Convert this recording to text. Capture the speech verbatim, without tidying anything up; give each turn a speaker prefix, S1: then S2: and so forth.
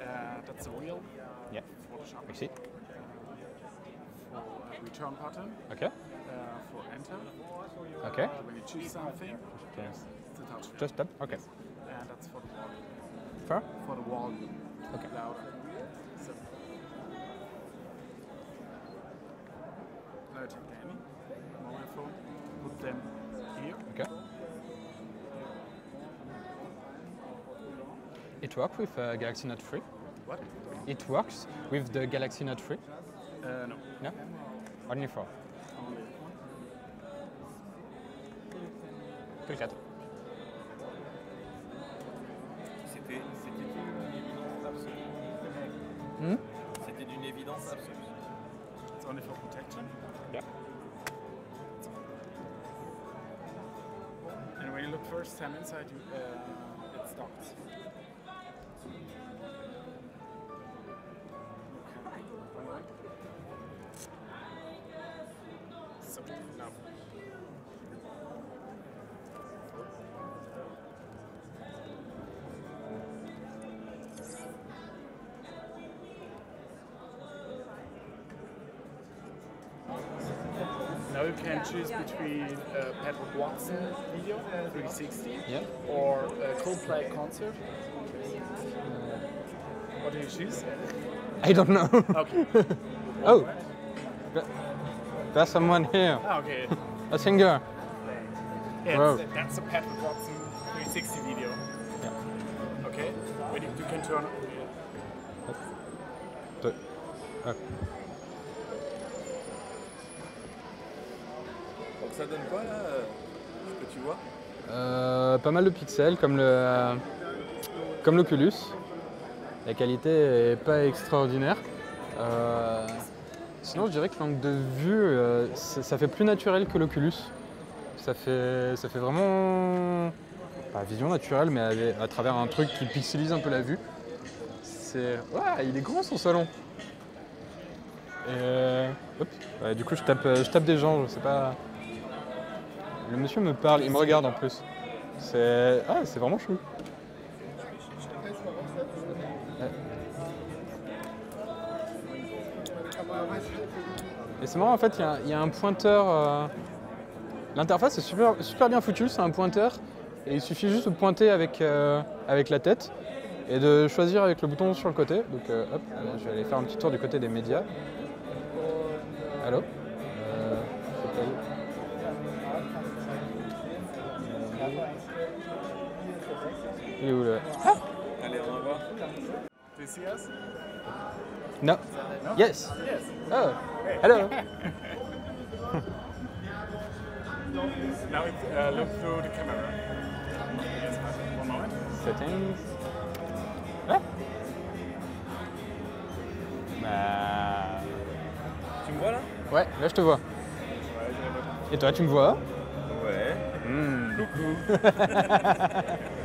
S1: that's a wheel.
S2: Yeah.
S1: Photoshop.
S2: I see.
S1: For a return button.
S2: Okay.
S1: Uh, for enter.
S2: Okay.
S1: Uh, when you choose something,
S2: Okay.
S1: it's a touch.
S2: Just that. Okay.
S1: And that's for the volume.
S2: For?
S1: For the volume.
S2: Okay.
S1: Louder. So. Now take the Any mobile phone. Put them here.
S2: Okay. It works with uh, Galaxy Note three?
S1: What?
S2: It works with the Galaxy Note three?
S1: Uh, no.
S2: No? Only four.
S1: Only.
S2: Que le quatre.
S3: C'était d'une évidence absolue.
S2: Hmm?
S3: C'était d'une évidence absolue.
S1: It's only for protection.
S2: Yeah.
S1: And when you look first time inside, you, uh, it stops. So, now. Now you can choose between uh, Patrick Watson video, three sixty,
S2: Yeah.
S1: or a Coldplay concert. What do you choose?
S2: I don't know.
S1: Okay.
S2: Oh! Th- There's someone here.
S1: Ah, okay.
S2: A singer.
S1: Yeah,
S2: Wow.
S1: that's, that's a Patrick Watson three sixty video.
S2: Yeah.
S1: Okay. When you, you can turn.
S2: Deux. Un.
S3: Donc ça donne quoi là, euh, ce que tu vois?
S2: Euh, pas mal de pixels comme le euh, comme l'Oculus. La qualité est pas extraordinaire. Euh, sinon, je dirais que l'angle de vue, euh, ça ça fait plus naturel que l'Oculus. Ça fait, ça fait vraiment pas vision naturelle, mais à, à travers un truc qui pixelise un peu la vue. C'est, ouais, il est grand son salon. Et euh, hop. Ouais, du coup, je tape, je tape des gens, je sais pas. Le monsieur me parle, il me regarde en plus. C'est, ah, c'est vraiment chou. Et c'est marrant, en fait, il y a- il y, a un pointeur. euh, L'interface est super, super bien foutue, c'est un pointeur. Et il suffit juste de pointer avec, euh, avec la tête et de choisir avec le bouton sur le côté. Donc, euh, hop, euh, je vais aller faire un petit tour du côté des médias. Allô euh, je sais pas où. Il est où le. Ah
S3: Allez, on va voir.
S1: Do you see us?
S2: No.
S1: No?
S2: Yes.
S1: Yes.
S2: Oh. Hello.
S1: Now it, uh, look through the camera. Yes, one moment.
S2: Settings. Ah. Bah.
S3: Tu me vois là?
S2: Ouais, là je te vois. Et toi, tu me vois?
S3: Ouais.
S2: Hmm.
S1: Coucou.